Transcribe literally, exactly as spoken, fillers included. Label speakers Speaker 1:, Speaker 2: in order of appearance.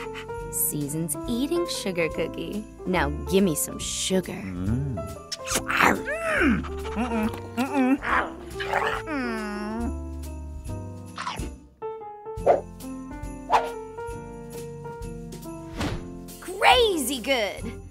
Speaker 1: Season's eating sugar cookie. Now gimme some sugar.
Speaker 2: Mm.
Speaker 3: Mm-mm. Mm-mm.
Speaker 1: Crazy good!